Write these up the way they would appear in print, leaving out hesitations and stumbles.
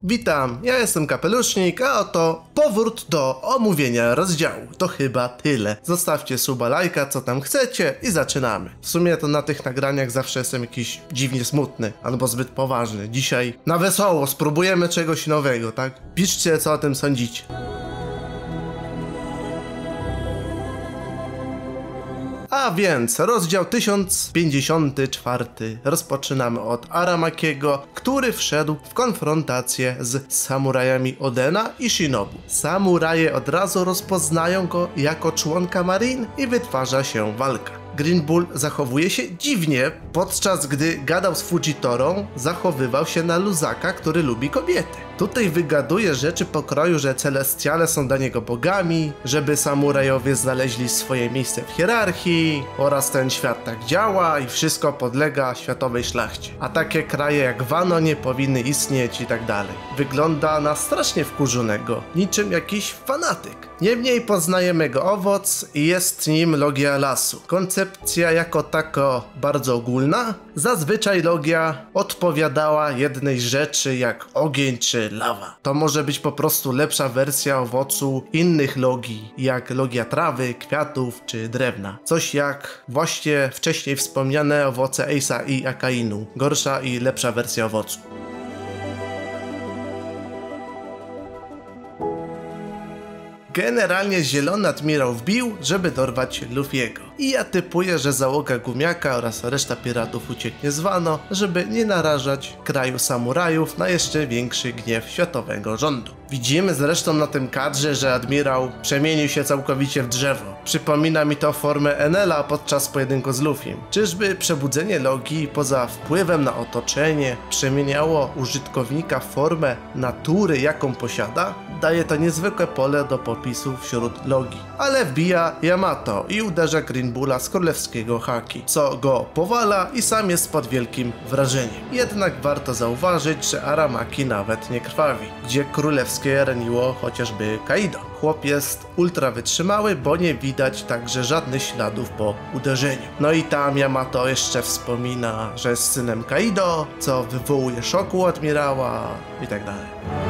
Witam, ja jestem Kapelusznik, a oto powrót do omówienia rozdziału. To chyba tyle. Zostawcie suba, lajka, co tam chcecie i zaczynamy. W sumie to na tych nagraniach zawsze jestem jakiś dziwnie smutny, albo zbyt poważny. Dzisiaj na wesoło spróbujemy czegoś nowego, tak? Piszcie, co o tym sądzicie. A więc rozdział 1054 rozpoczynamy od Aramakiego, który wszedł w konfrontację z samurajami Odena i Shinobu. Samuraje od razu rozpoznają go jako członka Marine i wytwarza się walka. Green Bull zachowuje się dziwnie, podczas gdy gadał z Fujitorą, zachowywał się na luzaka, który lubi kobiety. Tutaj wygaduje rzeczy pokroju, że celestiale są dla niego bogami, żeby samurajowie znaleźli swoje miejsce w hierarchii oraz ten świat tak działa i wszystko podlega światowej szlachcie. A takie kraje jak Wano nie powinny istnieć i tak dalej. Wygląda na strasznie wkurzonego, niczym jakiś fanatyk. Niemniej poznajemy jego owoc i jest nim logia lasu. Koncepcja jako tako bardzo ogólna. Zazwyczaj logia odpowiadała jednej rzeczy jak ogień czy lawa. To może być po prostu lepsza wersja owocu innych logii, jak logia trawy, kwiatów czy drewna. Coś jak właśnie wcześniej wspomniane owoce Ace'a i Akainu. Gorsza i lepsza wersja owocu. Generalnie zielony admirał wbił, żeby dorwać Luffy'ego. I ja typuję, że załoga Gumiaka oraz reszta piratów ucieknie z Wano, żeby nie narażać kraju samurajów na jeszcze większy gniew światowego rządu. Widzimy zresztą na tym kadrze, że admirał przemienił się całkowicie w drzewo. Przypomina mi to formę Enela podczas pojedynku z Luffy'em. Czyżby przebudzenie logii poza wpływem na otoczenie przemieniało użytkownika w formę natury, jaką posiada? Daje to niezwykłe pole do popisu wśród logii. Ale wbija Yamato i uderza Green Bulla z królewskiego haki, co go powala i sam jest pod wielkim wrażeniem. Jednak warto zauważyć, że Aramaki nawet nie krwawi, gdzie królewskie raniło chociażby Kaido. Chłop jest ultra wytrzymały, bo nie widać także żadnych śladów po uderzeniu. No i tam Yamato jeszcze wspomina, że jest synem Kaido, co wywołuje szok u admirała i tak dalej.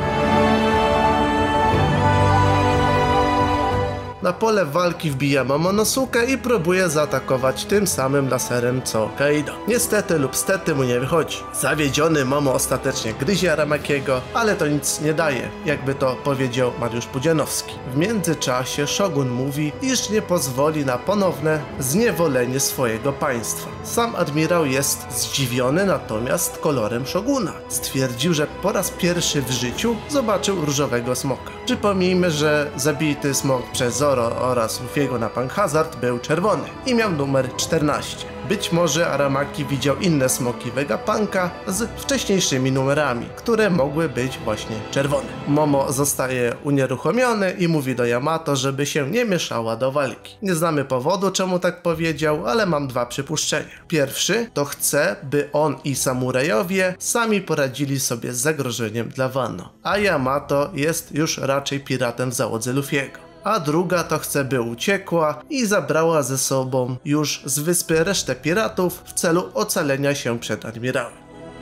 Na pole walki wbija Momonosuke i próbuje zaatakować tym samym laserem co Kaido. Niestety lub stety mu nie wychodzi. Zawiedziony Momo ostatecznie gryzie Aramakiego, ale to nic nie daje, jakby to powiedział Mariusz Pudzianowski. W międzyczasie Shogun mówi, iż nie pozwoli na ponowne zniewolenie swojego państwa. Sam admirał jest zdziwiony natomiast kolorem Shoguna. Stwierdził, że po raz pierwszy w życiu zobaczył różowego smoka. Przypomnijmy, że zabity smok przez Zoro oraz Luffy'ego na Punk Hazard był czerwony i miał numer 14. Być może Aramaki widział inne smoki Vegapunka z wcześniejszymi numerami, które mogły być właśnie czerwone. Momo zostaje unieruchomiony i mówi do Yamato, żeby się nie mieszała do walki. Nie znamy powodu, czemu tak powiedział, ale mam dwa przypuszczenia. Pierwszy to chce, by on i samurajowie sami poradzili sobie z zagrożeniem dla Wano, a Yamato jest już raczej piratem w załodze Luffy'ego. A druga to chce, by uciekła i zabrała ze sobą już z wyspy resztę piratów w celu ocalenia się przed admirałem.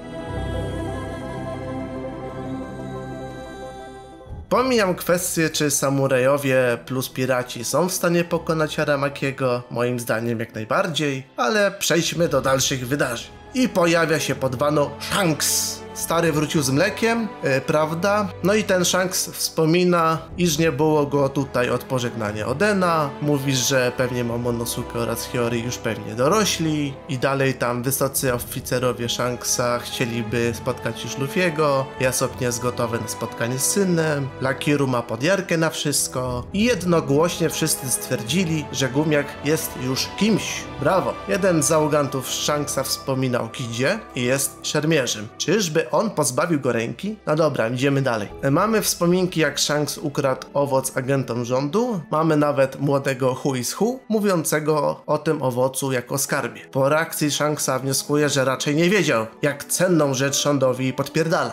Pomijam kwestię, czy samurajowie plus piraci są w stanie pokonać Aramakiego, moim zdaniem jak najbardziej, ale przejdźmy do dalszych wydarzeń. I pojawia się pod Wano Shanks. Stary wrócił z mlekiem, prawda? No i ten Shanks wspomina, iż nie było go tutaj od pożegnania Odena. Mówi, że pewnie Momonosuke oraz Hiyori już pewnie dorośli. I dalej tam wysocy oficerowie Shanksa chcieliby spotkać już Luffy'ego. Yasop nie jest gotowy na spotkanie z synem. Lakiru ma podjarkę na wszystko. I jednogłośnie wszyscy stwierdzili, że Gumiak jest już kimś. Brawo! Jeden z załogantów Shanksa wspomina o Kidzie i jest szermierzem. Czyżby on pozbawił go ręki? No dobra, idziemy dalej. Mamy wspominki, jak Shanks ukradł owoc agentom rządu. Mamy nawet młodego Who is Who, mówiącego o tym owocu jako skarbie. Po reakcji Shanksa wnioskuje, że raczej nie wiedział, jak cenną rzecz rządowi podpierdala.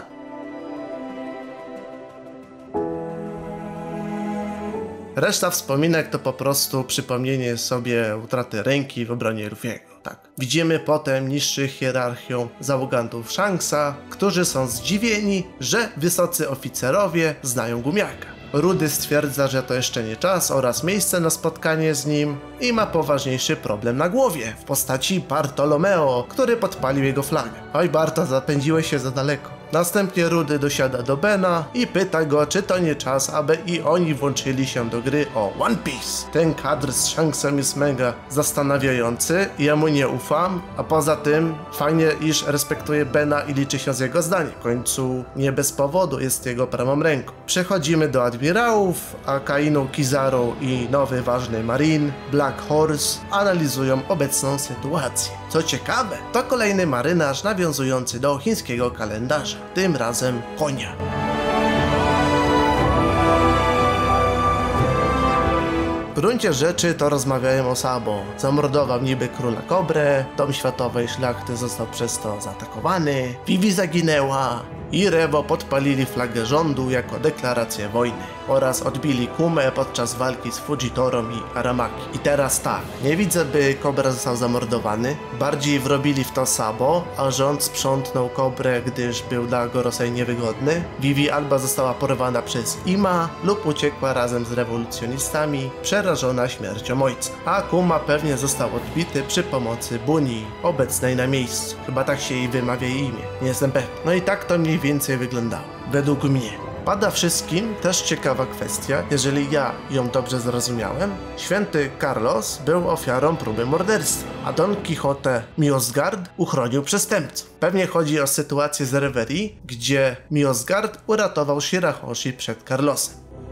Reszta wspominek to po prostu przypomnienie sobie utraty ręki w obronie Luffy'ego. Tak. Widzimy potem niższych hierarchią załogantów Shanksa, którzy są zdziwieni, że wysocy oficerowie znają gumiaka. Rudy stwierdza, że to jeszcze nie czas oraz miejsce na spotkanie z nim i ma poważniejszy problem na głowie w postaci Bartolomeo, który podpalił jego flagę. Oj Barto, zapędziłeś się za daleko. Następnie Rudy dosiada do Bena i pyta go, czy to nie czas, aby i oni włączyli się do gry o One Piece. Ten kadr z Shanksem jest mega zastanawiający, ja mu nie ufam, a poza tym fajnie, iż respektuje Bena i liczy się z jego zdaniem. W końcu nie bez powodu jest jego prawą ręką. Przechodzimy do admirałów, a Kaino, Kizaru i nowy ważny Marine, Black Horse, analizują obecną sytuację. Co ciekawe, to kolejny marynarz nawiązujący do chińskiego kalendarza, tym razem konia. W gruncie rzeczy to rozmawiają o Sabo. Zamordował niby króla Kobrę, dom światowej szlachty został przez to zaatakowany, Vivi zaginęła i Rewo podpalili flagę rządu jako deklarację wojny oraz odbili Kumę podczas walki z Fujitorą i Aramaki. I teraz tak, nie widzę, by Kobra został zamordowany, bardziej wrobili w to Sabo, a rząd sprzątnął Kobrę, gdyż był dla Gorosei niewygodny. Vivi albo została porwana przez Ima lub uciekła razem z rewolucjonistami, przerażona śmiercią ojca. A Kuma pewnie został odbity przy pomocy Buni, obecnej na miejscu. Chyba tak się jej wymawia jej imię, nie jestem pewny. No i tak to mniej więcej wyglądało, według mnie. Pada wszystkim też ciekawa kwestia, jeżeli ja ją dobrze zrozumiałem. Święty Carlos był ofiarą próby morderstwa, a Don Quixote Miosgard uchronił przestępców. Pewnie chodzi o sytuację z Reverie, gdzie Miosgard uratował Shirahoshi przed Carlosem.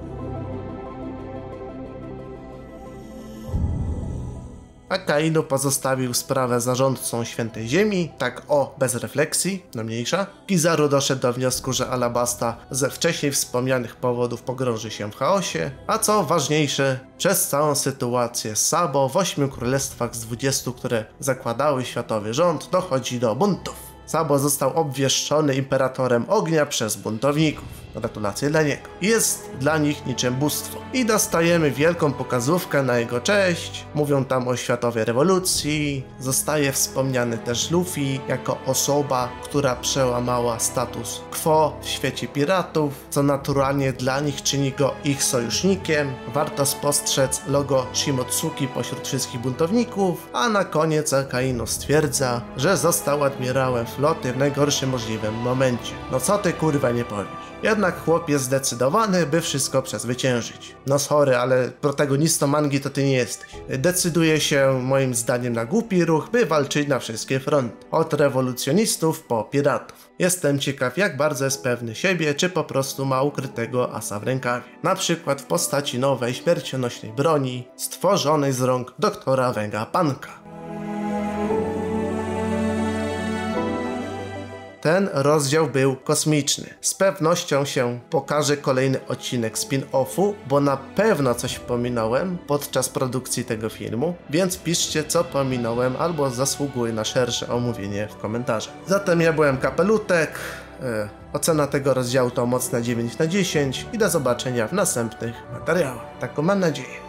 A Kaino pozostawił sprawę zarządcom Świętej Ziemi, tak bez refleksji, no mniejsza. Kizaru doszedł do wniosku, że Alabasta ze wcześniej wspomnianych powodów pogrąży się w chaosie, a co ważniejsze, przez całą sytuację z Sabo w 8 królestwach z 20, które zakładały światowy rząd, dochodzi do buntów. Sabo został obwieszczony imperatorem ognia przez buntowników. Gratulacje dla niego. Jest dla nich niczym bóstwo. I dostajemy wielką pokazówkę na jego cześć. Mówią tam o światowej rewolucji. Zostaje wspomniany też Luffy jako osoba, która przełamała status quo w świecie piratów, co naturalnie dla nich czyni go ich sojusznikiem. Warto spostrzec logo Shimotsuki pośród wszystkich buntowników, a na koniec Akainu stwierdza, że został admirałem floty w najgorszym możliwym momencie. No co ty kurwa nie powiesz? Jednak chłop jest zdecydowany, by wszystko przezwyciężyć. No sorry, ale protagonistą mangi to ty nie jesteś. Decyduje się moim zdaniem na głupi ruch, by walczyć na wszystkie fronty. Od rewolucjonistów po piratów. Jestem ciekaw, jak bardzo jest pewny siebie, czy po prostu ma ukrytego asa w rękawie. Na przykład w postaci nowej śmiercionośnej broni, stworzonej z rąk doktora Vegapunka. Ten rozdział był kosmiczny. Z pewnością się pokaże kolejny odcinek spin-offu, bo na pewno coś pominąłem podczas produkcji tego filmu, więc piszcie, co pominąłem albo zasługuje na szersze omówienie w komentarzach. Zatem ja byłem Kapelutek, ocena tego rozdziału to mocne 9/10 i do zobaczenia w następnych materiałach. Taką mam nadzieję.